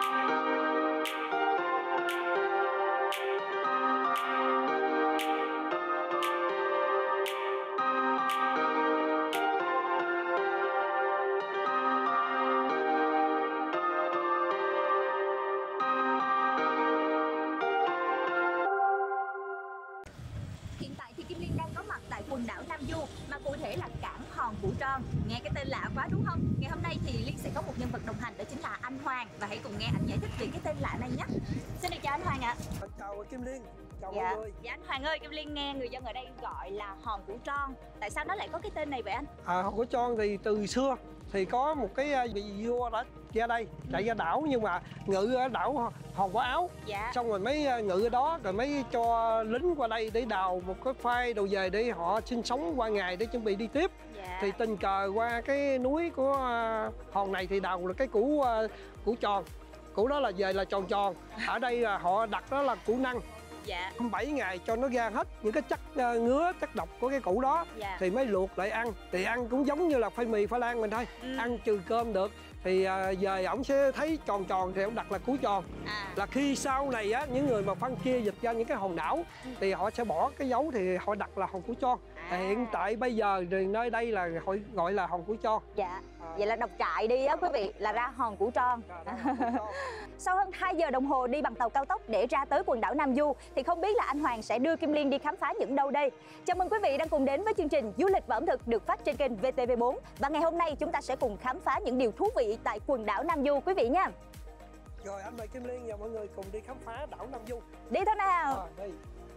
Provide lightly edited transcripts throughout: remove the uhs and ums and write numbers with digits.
Hiện tại thì Kim Liên đang có mặt tại quần đảo Nam Du, mà cụ thể là cảng Hòn Vũ Tròn. Nghe cái tên lạ quá đúng không? Ngày hôm nay thì Liên sẽ có một nhân vật đồng hành, đó chính là anh Hoàng, và hãy cùng nghe anh giải thích về cái tên lạ này nhé. Xin được chào anh Hoàng ạ. Chào Kim Liên, chào mọi người. Dạ anh Hoàng ơi, Kim Liên nghe người dân ở đây gọi là Hòn Vũ Tròn. Tại sao nó lại có cái tên này vậy anh? Hòn Vũ Tròn thì từ xưa thì có một cái vị vua đã ra đây chạy ra đảo, nhưng mà ngự ở đảo Hòn Quả Áo. Dạ. Xong rồi mới ngự ở đó, rồi mới cho lính qua đây để đào một cái phai đồ về để họ sinh sống qua ngày để chuẩn bị đi tiếp. Dạ. Thì tình cờ qua cái núi của hòn này thì đào được cái củ tròn. Củ đó là về là tròn tròn. Ở đây là họ đặt đó là củ năng. Dạ. 7 ngày cho nó ra hết những cái chất ngứa, chất độc của cái củ đó. Dạ. Thì mới luộc lại ăn. Thì ăn cũng giống như là phai mì, khoai lang mình thôi. Ăn trừ cơm được. Thì về ổng sẽ thấy tròn tròn thì ổng đặt là củ tròn. Là khi sau này á, những người mà phân chia dịch ra những cái hòn đảo thì họ sẽ bỏ cái dấu thì họ đặt là hòn củ tròn. Hiện tại bây giờ thì nơi đây là họ gọi là hòn củ tròn. Dạ. Vậy là đọc trại đi á quý vị, là ra Hòn Củ Tròn. Sau hơn 2 giờ đồng hồ đi bằng tàu cao tốc để ra tới quần đảo Nam Du, thì không biết là anh Hoàng sẽ đưa Kim Liên đi khám phá những đâu đây. Chào mừng quý vị đang cùng đến với chương trình Du lịch và ẩm thực được phát trên kênh VTV4. Và ngày hôm nay chúng ta sẽ cùng khám phá những điều thú vị tại quần đảo Nam Du quý vị nha. Rồi anh mời Kim Liên và mọi người cùng đi khám phá đảo Nam Du. Đi thôi nào. Đi.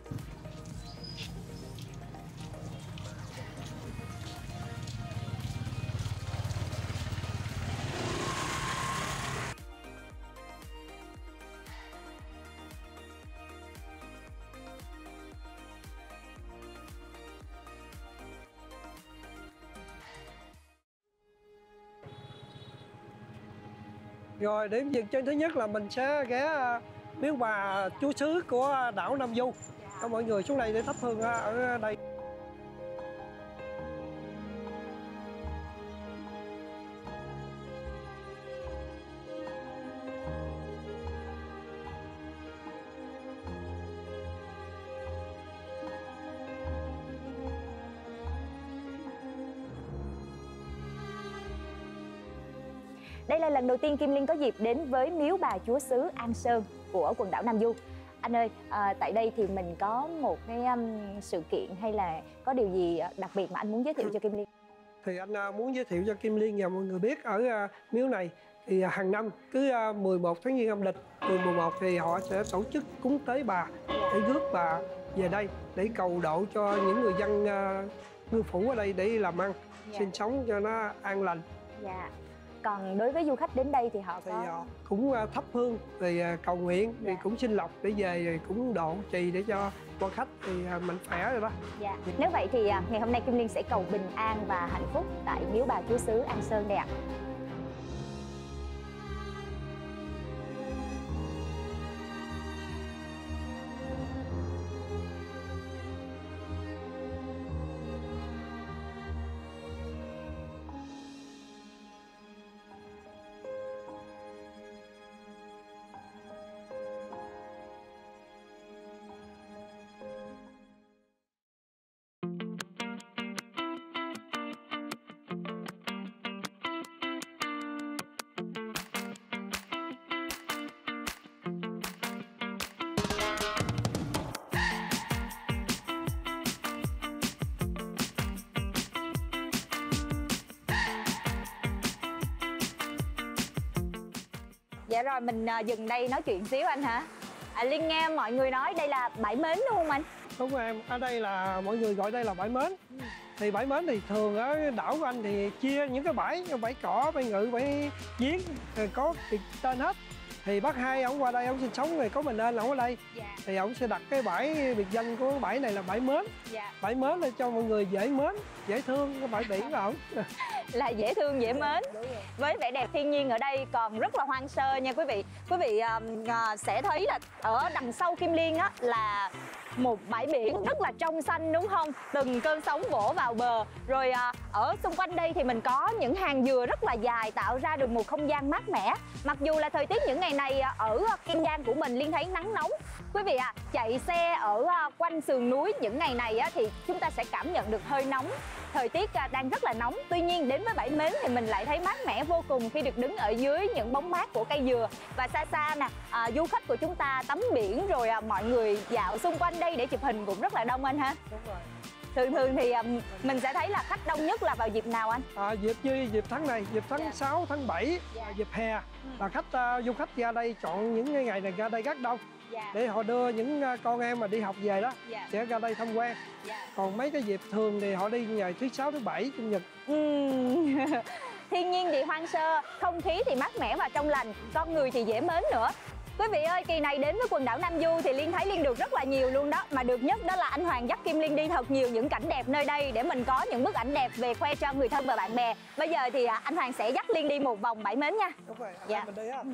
Rồi điểm dừng chân thứ nhất là mình sẽ ghé miếu bà Chúa Xứ của đảo Nam Du. Cho mọi người xuống đây để thắp hương ở đây. Đây là lần đầu tiên Kim Liên có dịp đến với miếu bà Chúa Xứ An Sơn của quần đảo Nam Du. Anh ơi, tại đây thì mình có một cái sự kiện hay là có điều gì đặc biệt mà anh muốn giới thiệu cho Kim Liên? Thì anh muốn giới thiệu cho Kim Liên và mọi người biết ở miếu này thì hàng năm cứ 11 tháng Giêng âm lịch, mùng 11 thì họ sẽ tổ chức cúng tế bà để rước bà về đây để cầu độ cho những người dân ngư phủ ở đây để làm ăn, sinh sống cho nó an lành. Dạ. Còn đối với du khách đến đây thì họ thì cũng thắp hương thì cầu nguyện thì cũng xin lộc để về rồi cũng độ trì để cho quan khách thì mình khỏe rồi đó. Dạ. Nếu vậy thì ngày hôm nay Kim Liên sẽ cầu bình an và hạnh phúc tại miếu bà Chúa Xứ An Sơn đây ạ. Dạ rồi, mình dừng đây nói chuyện xíu anh hả? Liên nghe mọi người nói đây là bãi mến đúng không anh? Đúng rồi em, ở đây là mọi người gọi đây là bãi mến. Thì bãi mến thì thường ở đảo của anh thì chia những cái bãi, bãi cỏ, bãi ngự, bãi giếng có tên hết. Thì bác Hai ông qua đây ông sinh sống rồi có mình lên ông ở đây. Dạ. Thì ông sẽ đặt cái bãi biệt danh của cái bãi này là bãi mến. Dạ. Bãi mến là cho mọi người dễ mến, dễ thương cái bãi biển của ổng. Là dễ thương, dễ mến. Với vẻ đẹp thiên nhiên ở đây còn rất là hoang sơ nha quý vị. Quý vị sẽ thấy là ở đằng sau Kim Liên á là một bãi biển rất là trong xanh đúng không? Từng cơn sóng vỗ vào bờ. Rồi ở xung quanh đây thì mình có những hàng dừa rất là dài tạo ra được một không gian mát mẻ. Mặc dù là thời tiết những ngày này ở Kiên Giang của mình Liên thấy nắng nóng. Quý vị chạy xe ở quanh sườn núi những ngày này thì chúng ta sẽ cảm nhận được hơi nóng. Thời tiết đang rất là nóng. Tuy nhiên đến với Bãi Mến thì mình lại thấy mát mẻ vô cùng khi được đứng ở dưới những bóng mát của cây dừa. Và xa xa nè, du khách của chúng ta tắm biển rồi mọi người dạo xung quanh đây để chụp hình cũng rất là đông anh ha. Đúng rồi. Thường thì mình sẽ thấy là khách đông nhất là vào dịp nào anh? Dịp tháng này, dịp tháng 6, tháng 7, dịp hè là du khách ra đây chọn những ngày này ra đây rất đông. Để họ đưa những con em mà đi học về đó sẽ ra đây tham quan. Còn mấy cái dịp thường thì họ đi ngày thứ 6, thứ 7, chủ nhật. Thiên nhiên thì hoang sơ, không khí thì mát mẻ và trong lành, con người thì dễ mến nữa. Quý vị ơi, kỳ này đến với quần đảo Nam Du thì Liên thấy Liên được rất là nhiều luôn đó. Mà được nhất đó là anh Hoàng dắt Kim Liên đi thật nhiều những cảnh đẹp nơi đây để mình có những bức ảnh đẹp về khoe cho người thân và bạn bè. Bây giờ thì anh Hoàng sẽ dắt Liên đi một vòng Bãi Mến nha. Đúng rồi, mình đi á.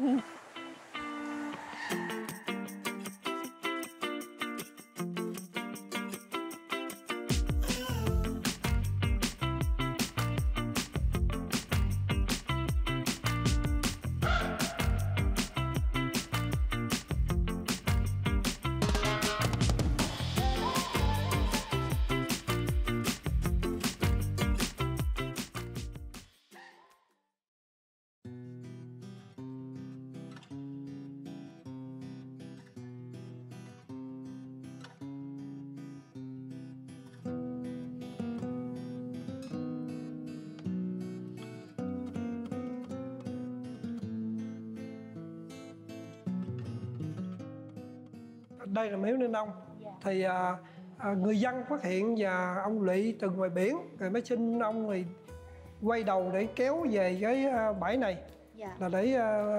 Đây là miếu Ninh Ông. Thì người dân phát hiện và ông Lỵ từ ngoài biển rồi mới xin ông thì quay đầu để kéo về cái bãi này. Là để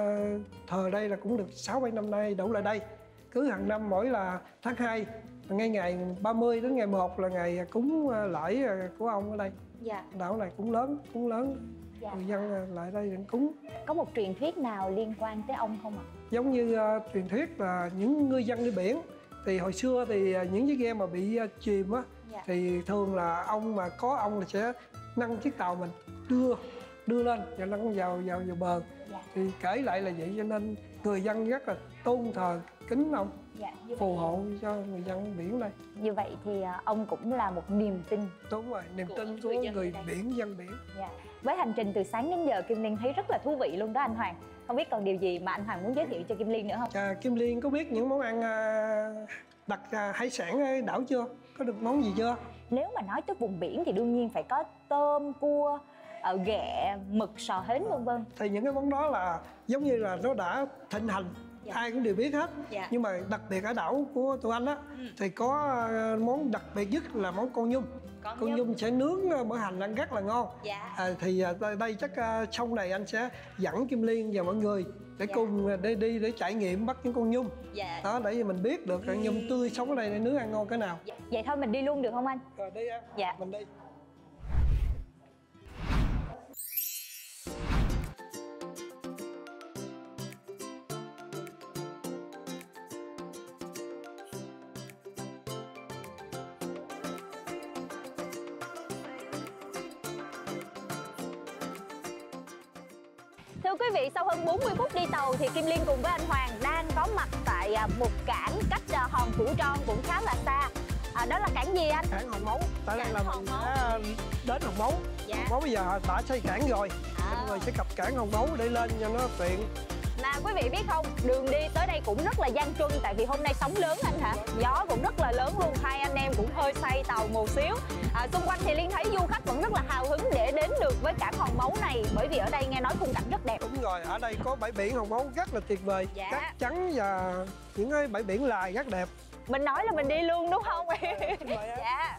thờ đây là cũng được 6-7 năm nay đổ lại đây. Cứ hàng năm mỗi là tháng 2 ngay ngày 30 đến ngày 1 là ngày cúng lễ của ông ở đây. Đảo này cũng lớn. Người dân lại đây để cúng. Có một truyền thuyết nào liên quan tới ông không ạ? Giống như truyền thuyết là những ngư dân đi biển thì hồi xưa thì những chiếc ghe mà bị chìm á thì thường là ông mà có ông là sẽ nâng chiếc tàu mình đưa lên và nâng vào bờ. Thì kể lại là vậy, cho nên người dân rất là tôn thờ kính ông, phù hộ cho người dân biển đây. Như vậy thì ông cũng là một niềm tin. Đúng rồi, niềm tin của người biển, dân biển. Với hành trình từ sáng đến giờ Kim Liên thấy rất là thú vị luôn đó anh Hoàng. Không biết còn điều gì mà anh Hoàng muốn giới thiệu cho Kim Liên nữa không? Kim Liên có biết những món ăn đặc hải sản ở đảo chưa? Có được món gì chưa? Nếu mà nói tới vùng biển thì đương nhiên phải có tôm, cua, ghẹ, mực, sò hến vân vân. Thì những cái món đó là giống như là nó đã thịnh hành, ai cũng đều biết hết. Nhưng mà đặc biệt ở đảo của tụi anh á thì có món đặc biệt nhất là món con nhum. Con nhum sẽ nướng mỡ hành ăn rất là ngon. Thì đây chắc sau này anh sẽ dẫn Kim Liên và mọi người để cùng đi để trải nghiệm bắt những con nhum. Đó, để mình biết được con nhum tươi sống ở đây để nướng ăn ngon cái nào. Vậy thôi mình đi luôn được không anh? Rồi đi em. Mình đi. Thưa quý vị, sau hơn 40 phút đi tàu thì Kim Liên cùng với anh Hoàng đang có mặt tại một cảng cách hòn Thủ Tròn cũng khá là xa. Đó là cảng gì anh? Cảng Hòn Mấu. Tại đây là mình đã đến Hòn Mấu. Hòn Mấu bây giờ đã xây cảng rồi. Mọi người sẽ cập cảng Hòn Mấu để lên cho nó tiện. Mà quý vị biết không, đường đi tới đây cũng rất là gian truân. Tại vì hôm nay sóng lớn anh hả? Gió cũng rất là lớn luôn. Hai anh em cũng hơi say tàu một xíu. Xung quanh thì Liên thấy du khách vẫn rất là hào hứng để đến được với cảng Hòn Mấu này. Bởi vì ở đây nghe nói khung cảnh rất đẹp. Đúng rồi, ở đây có bãi biển Hòn Mấu rất là tuyệt vời. Cát trắng và những cái bãi biển lài rất đẹp. Mình nói là mình đi luôn đúng không? Dạ.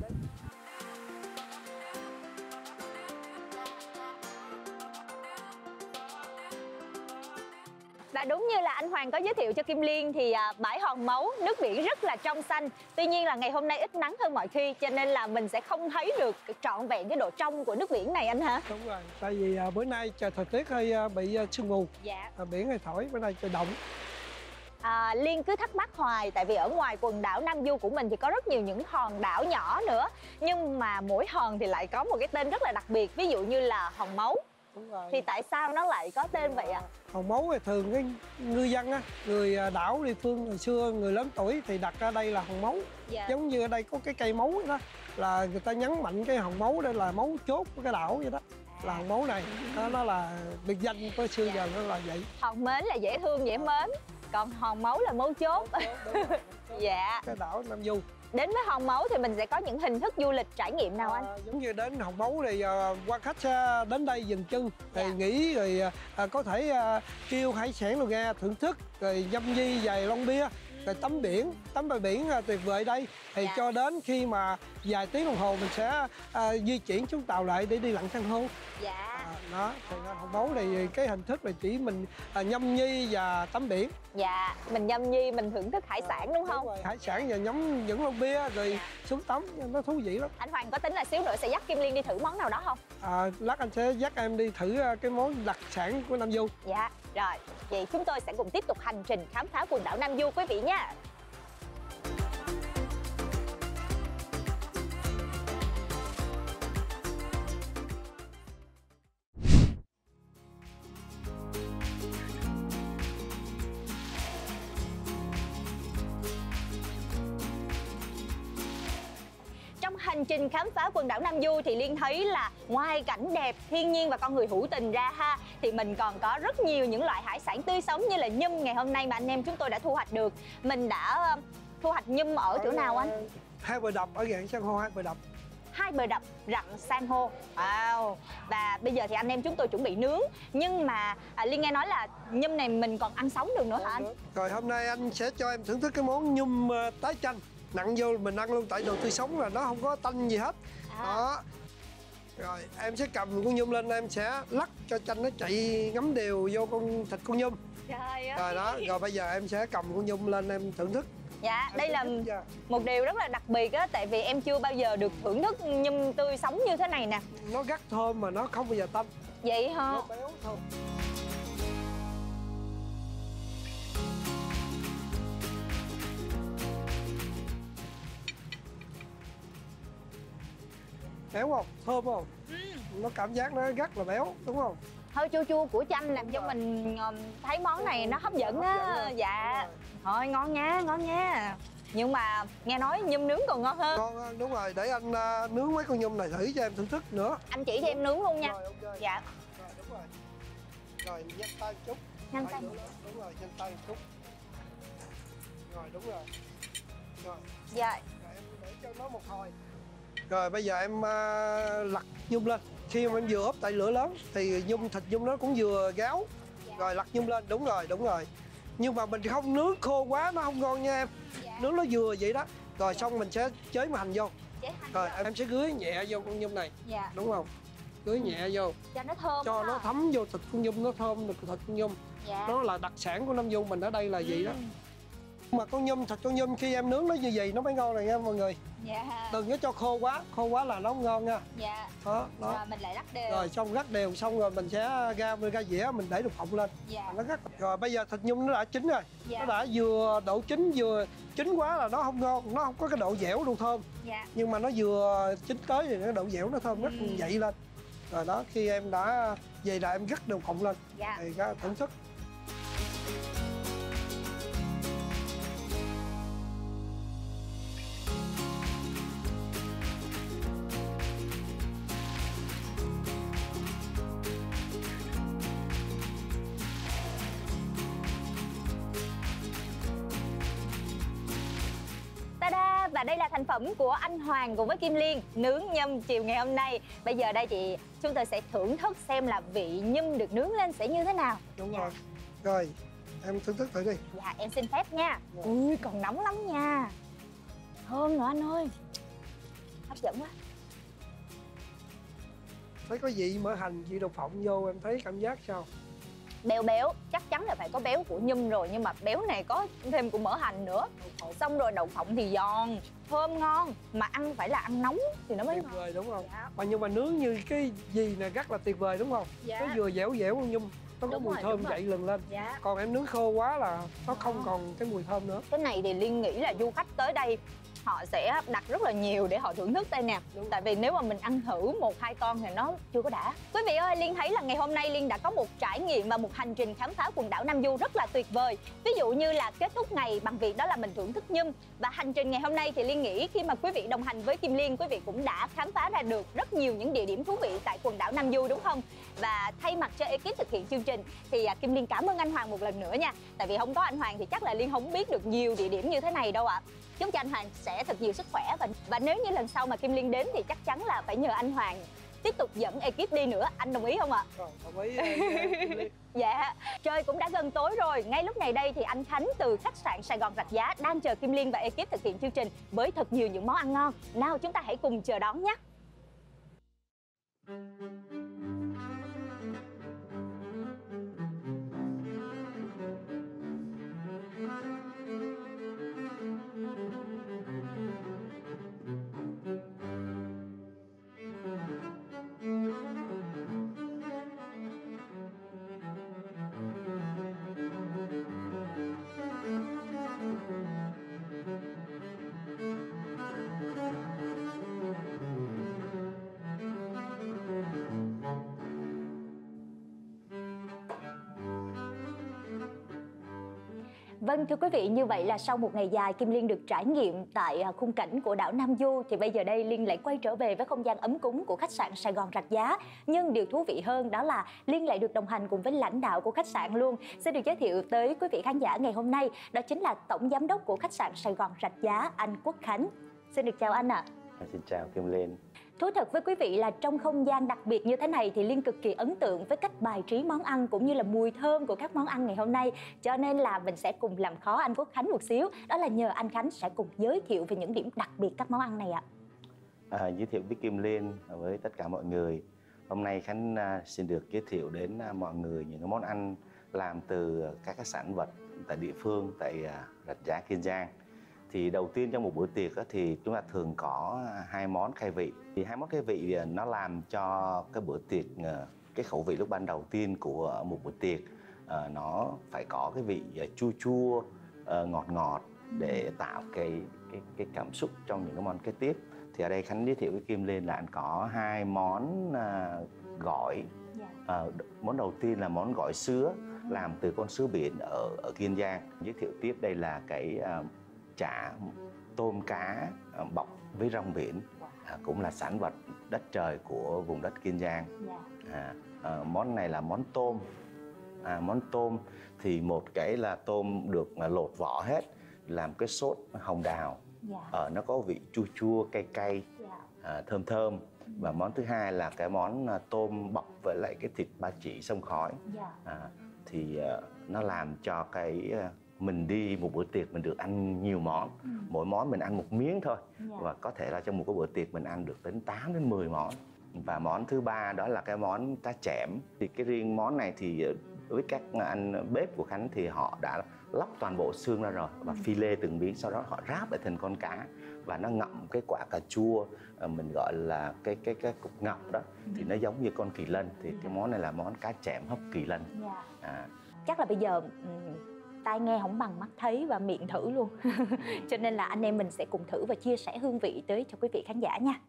Và đúng như là anh Hoàng có giới thiệu cho Kim Liên thì bãi Hòn Mấu, nước biển rất là trong xanh. Tuy nhiên là ngày hôm nay ít nắng hơn mọi khi, cho nên là mình sẽ không thấy được trọn vẹn cái độ trong của nước biển này anh hả? Đúng rồi, tại vì bữa nay trời thời tiết hơi bị sương mù. Biển hơi thổi, bữa nay trời động. Liên cứ thắc mắc hoài, tại vì ở ngoài quần đảo Nam Du của mình thì có rất nhiều những hòn đảo nhỏ nữa, nhưng mà mỗi hòn thì lại có một cái tên rất là đặc biệt, ví dụ như là hòn Máu. Đúng rồi. Thì tại sao nó lại có tên vậy ạ? Hòn Máu thì thường cái ngư dân á, người đảo địa phương hồi xưa, người lớn tuổi thì đặt ra đây là hòn Máu. Giống như ở đây có cái cây máu đó, là người ta nhấn mạnh cái hòn máu đây là máu chốt của cái đảo vậy đó. Là hòn máu này, nó là biệt danh của xưa giờ nó là vậy. Hòn Mến là dễ thương, dễ mến, còn hòn Máu là mấu chốt. Dạ. Cái đảo Nam Du. Đến với hòn Máu thì mình sẽ có những hình thức du lịch trải nghiệm nào anh? Giống như đến hòn Máu thì quan khách sẽ đến đây dừng chân, thì nghỉ rồi có thể kêu hải sản rồi nghe thưởng thức, rồi nhâm nhi vài lon bia, rồi tắm bãi biển tuyệt vời đây. Thì cho đến khi mà vài tiếng đồng hồ mình sẽ di chuyển xuống tàu lại để đi lặn san hô. Đó, thì hòn Máu thì cái hình thức là chỉ mình nhâm nhi và tắm biển. Dạ, mình nhâm nhi, mình thưởng thức hải sản đúng không? Hải sản và nhắm những lon bia rồi xuống tắm, nó thú vị lắm. Anh Hoàng có tính là xíu nữa sẽ dắt Kim Liên đi thử món nào đó không? Lát anh sẽ dắt em đi thử cái món đặc sản của Nam Du. Dạ, rồi, vậy chúng tôi sẽ cùng tiếp tục hành trình khám phá quần đảo Nam Du quý vị nha. Trong hành trình khám phá quần đảo Nam Du thì Liên thấy là ngoài cảnh đẹp, thiên nhiên và con người hữu tình ra ha, thì mình còn có rất nhiều những loại hải sản tươi sống như là nhum ngày hôm nay mà anh em chúng tôi đã thu hoạch được. Mình đã thu hoạch nhum ở chỗ nào anh? Hai bờ đập ở rặng san hô, hai bờ đập. Hai bờ đập rặng san hô. Wow. Và bây giờ thì anh em chúng tôi chuẩn bị nướng. Nhưng mà Liên nghe nói là nhum này mình còn ăn sống được nữa hả anh? Rồi hôm nay anh sẽ cho em thưởng thức cái món nhum tái chanh. Nặng vô mình ăn luôn, tại đồ tươi sống là nó không có tanh gì hết. Đó. Rồi em sẽ cầm con nhum lên, em sẽ lắc cho chanh nó chạy ngấm đều vô con thịt con nhum. Rồi đó, rồi bây giờ em sẽ cầm con nhum lên em thưởng thức. Dạ, đây là một điều rất là đặc biệt á, tại vì em chưa bao giờ được thưởng thức nhum tươi sống như thế này nè. Nó rất thơm mà nó không bao giờ tanh. Vậy hả? Nó béo thơm. Béo không? Thơm không? Nó cảm giác nó rất là béo, đúng không? Hơi chua chua của chanh làm cho mình thấy món này nó hấp dẫn á. Dạ. Thôi ngon nha, ngon nha. Nhưng mà nghe nói nhum nướng còn ngon hơn. Ngon hơn, đúng rồi. Để anh nướng mấy con nhum này thử cho em thưởng thức nữa. Anh chỉ cho em nướng luôn nha. Rồi, ok. Dạ. Rồi, đúng rồi. Rồi, nhanh tay một chút. Nhanh tay. Đúng rồi, nhanh tay một chút. Rồi, đúng rồi. Rồi. Dạ. Rồi, em để cho nó một hồi. Rồi, bây giờ em lật nhum lên. Khi mà em vừa ốp tại lửa lớn thì thịt nhum nó cũng vừa ráo. Rồi lật nhum lên, đúng rồi. Nhưng mà mình không nướng khô quá nó không ngon nha em. Nướng nó vừa vậy đó. Rồi xong mình sẽ chế hành vô. Rồi em sẽ rưới nhẹ vô con nhum này. Dạ. Đúng không? Rưới nhẹ vô. Cho nó thơm. Cho nó thấm vô thịt con nhum, nó thơm được thịt con nhum. Dạ. Nó là đặc sản của Nam Du mình ở đây là gì đó. Mà thịt con nhum khi em nướng nó như vậy nó mới ngon này nha mọi người. Dạ. Đừng có cho khô quá là nó không ngon nha. Dạ. Đó. Rồi mình lại rắc đều. Rồi xong rắc đều xong rồi mình sẽ ra dĩa mình để đục phộng lên. Dạ. Nó rắc. Rồi bây giờ thịt nhum nó đã chín rồi. Dạ. Nó đã vừa độ chín, vừa chín quá là nó không ngon, nó không có cái độ dẻo độ thơm. Dạ. Nhưng mà nó vừa chín tới thì cái độ dẻo nó thơm rất dậy lên. Rồi đó, khi em đã vậy là em rắc đều phộng lên. Dạ. Thì cái thưởng thức. Và đây là thành phẩm của anh Hoàng cùng với Kim Liên nướng nhum chiều ngày hôm nay. Bây giờ đây chị chúng tôi sẽ thưởng thức xem là vị nhum được nướng lên sẽ như thế nào. Đúng rồi. Rồi, em thưởng thức thử đi. Dạ, em xin phép nha. Ui, còn nóng lắm nha. Thơm nữa anh ơi. Hấp dẫn quá. Thấy có vị mỡ hành, vị đậu phộng vô em thấy cảm giác sao? Béo béo, chắc chắn là phải có béo của nhum rồi, nhưng mà béo này có thêm của mỡ hành nữa. Xong rồi đậu phộng thì giòn, thơm ngon, mà ăn phải là ăn nóng thì nó mới tuyệt ngon. vời đúng không? Dạ. Mà nhưng mà nướng như cái gì này rất là tuyệt vời đúng không? Dạ. Nó vừa dẻo dẻo con nhum, nó có Đúng mùi rồi, thơm đúng rồi. dậy lừng lên. Dạ. Còn em nướng khô quá là nó không còn cái mùi thơm nữa. Cái này thì Liên nghĩ là du khách tới đây họ sẽ đặt rất là nhiều để họ thưởng thức đây nè. Tại vì nếu mà mình ăn thử 1-2 con thì nó chưa có đã. Quý vị ơi, Liên thấy là ngày hôm nay Liên đã có một trải nghiệm và một hành trình khám phá quần đảo Nam Du rất là tuyệt vời. Ví dụ như là kết thúc ngày bằng việc đó là mình thưởng thức nhum. Và hành trình ngày hôm nay thì Liên nghĩ khi mà quý vị đồng hành với Kim Liên, quý vị cũng đã khám phá ra được rất nhiều những địa điểm thú vị tại quần đảo Nam Du đúng không? Và thay mặt cho ekip thực hiện chương trình thì Kim Liên cảm ơn anh Hoàng một lần nữa nha. Tại vì không có anh Hoàng thì chắc là Liên không biết được nhiều địa điểm như thế này đâu ạ. Chúc cho anh Hoàng sẽ thật nhiều sức khỏe và nếu như lần sau mà Kim Liên đến thì chắc chắn là phải nhờ anh Hoàng tiếp tục dẫn ekip đi nữa. Anh đồng ý không ạ? Đồng ý. Dạ, trời cũng đã gần tối rồi. Ngay lúc này đây thì anh Khánh từ khách sạn Sài Gòn Rạch Giá đang chờ Kim Liên và ekip thực hiện chương trình với thật nhiều những món ăn ngon. Nào chúng ta hãy cùng chờ đón nhé. Vâng, thưa quý vị, như vậy là sau một ngày dài Kim Liên được trải nghiệm tại khung cảnh của đảo Nam Du thì bây giờ đây Liên lại quay trở về với không gian ấm cúng của khách sạn Sài Gòn Rạch Giá. Nhưng điều thú vị hơn đó là Liên lại được đồng hành cùng với lãnh đạo của khách sạn luôn. Xin được giới thiệu tới quý vị khán giả ngày hôm nay, đó chính là Tổng Giám đốc của khách sạn Sài Gòn Rạch Giá, anh Quốc Khánh. Xin được chào anh ạ. Xin chào Kim Liên. Thú thật với quý vị là trong không gian đặc biệt như thế này thì Liên cực kỳ ấn tượng với cách bài trí món ăn cũng như là mùi thơm của các món ăn ngày hôm nay. Cho nên là mình sẽ cùng làm khó anh Quốc Khánh một xíu. Đó là nhờ anh Khánh sẽ cùng giới thiệu về những điểm đặc biệt các món ăn này ạ. Giới thiệu với Kim Liên với tất cả mọi người. Hôm nay Khánh xin được giới thiệu đến mọi người những món ăn làm từ các cái sản vật tại địa phương, tại Rạch Giá, Kiên Giang. Thì đầu tiên trong một bữa tiệc thì chúng ta thường có 2 món khai vị. Thì 2 món khai vị nó làm cho cái bữa tiệc, cái khẩu vị lúc ban đầu tiên của một bữa tiệc nó phải có cái vị chua chua, ngọt ngọt để tạo cái cảm xúc trong những cái món kế tiếp. Thì ở đây Khánh giới thiệu với Kim Liên là anh có 2 món gỏi. Món đầu tiên là món gỏi sứa làm từ con sứa biển ở Kiên Giang. Giới thiệu tiếp đây là cái chả tôm cá bọc với rong biển, cũng là sản vật đất trời của vùng đất Kiên Giang. Món này là món tôm. Món tôm thì một cái là tôm được lột vỏ hết, làm cái sốt hồng đào. Nó có vị chua chua cay cay, thơm thơm. Và món thứ hai là cái món tôm bọc với lại cái thịt ba chỉ xông khói. Thì nó làm cho cái mình đi một bữa tiệc mình được ăn nhiều món. Mỗi món mình ăn một miếng thôi. Và có thể là trong một cái bữa tiệc mình ăn được đến 8 đến 10 món. Và món thứ ba đó là cái món cá chẽm. Thì cái riêng món này thì với các anh bếp của Khánh thì họ đã lóc toàn bộ xương ra rồi và phi lê từng miếng, sau đó họ ráp lại thành con cá và nó ngậm cái quả cà chua, mình gọi là cái cục ngọc đó, thì nó giống như con kỳ lân. Thì cái món này là món cá chẽm hấp kỳ lân. Chắc là bây giờ tai nghe không bằng mắt thấy và miệng thử luôn. Cho nên là anh em mình sẽ cùng thử và chia sẻ hương vị tới cho quý vị khán giả nha.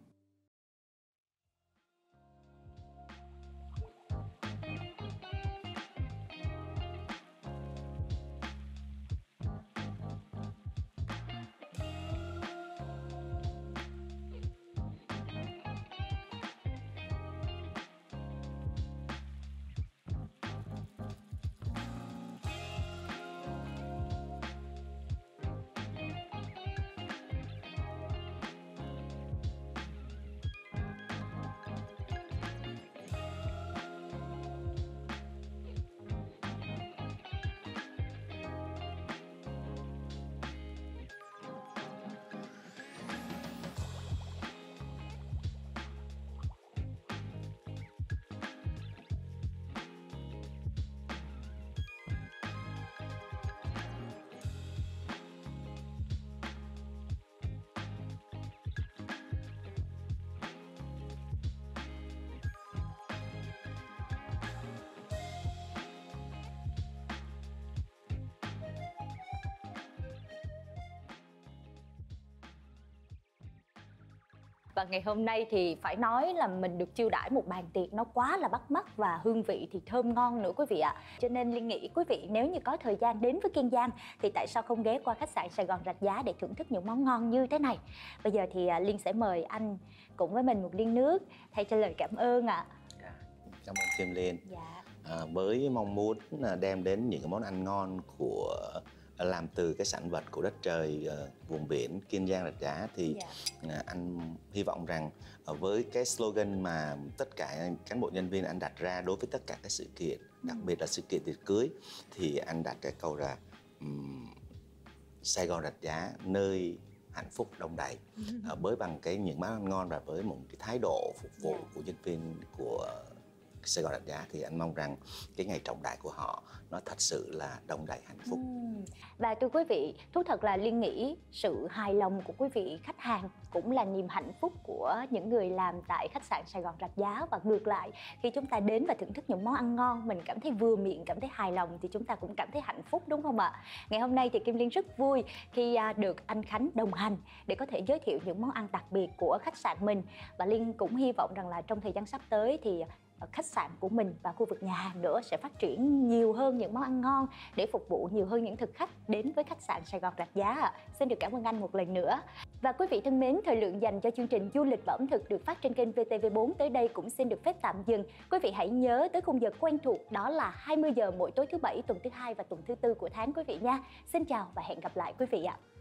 Và ngày hôm nay thì phải nói là mình được chiêu đãi một bàn tiệc nó quá là bắt mắt và hương vị thì thơm ngon nữa quý vị ạ. Cho nên Liên nghĩ quý vị nếu như có thời gian đến với Kiên Giang thì tại sao không ghé qua khách sạn Sài Gòn Rạch Giá để thưởng thức những món ngon như thế này. Bây giờ thì Liên sẽ mời anh cùng với mình một ly nước thay cho lời cảm ơn ạ. Cảm ơn Kim Liên. Dạ. Với mong muốn đem đến những cái món ăn ngon của làm từ cái sản vật của đất trời vùng biển Kiên Giang Rạch Giá thì anh hy vọng rằng với cái slogan mà tất cả cán bộ nhân viên anh đặt ra đối với tất cả các sự kiện, đặc biệt là sự kiện tiệc cưới, thì anh đặt cái câu là Sài Gòn Rạch Giá nơi hạnh phúc đông đầy. Với bằng những món ăn ngon và với một cái thái độ phục vụ của nhân viên của Sài Gòn Rạch Giá thì anh mong rằng cái ngày trọng đại của họ nó thật sự là đông đầy hạnh phúc. Và thưa quý vị, thú thật là Liên nghĩ sự hài lòng của quý vị khách hàng cũng là niềm hạnh phúc của những người làm tại khách sạn Sài Gòn Rạch Giá. Và ngược lại, khi chúng ta đến và thưởng thức những món ăn ngon, mình cảm thấy vừa miệng, cảm thấy hài lòng thì chúng ta cũng cảm thấy hạnh phúc, đúng không ạ? Ngày hôm nay thì Kim Liên rất vui khi được anh Khánh đồng hành để có thể giới thiệu những món ăn đặc biệt của khách sạn mình. Và Liên cũng hy vọng rằng là trong thời gian sắp tới thì khách sạn của mình và khu vực nhà hàng nữa sẽ phát triển nhiều hơn những món ăn ngon để phục vụ nhiều hơn những thực khách đến với khách sạn Sài Gòn Rạch Giá. Xin được cảm ơn anh một lần nữa. Và quý vị thân mến, thời lượng dành cho chương trình Du lịch và ẩm thực được phát trên kênh VTV4 tới đây cũng xin được phép tạm dừng. Quý vị hãy nhớ tới khung giờ quen thuộc, đó là 20 giờ mỗi tối thứ Bảy, tuần thứ Hai và tuần thứ Tư của tháng quý vị nha. Xin chào và hẹn gặp lại quý vị ạ.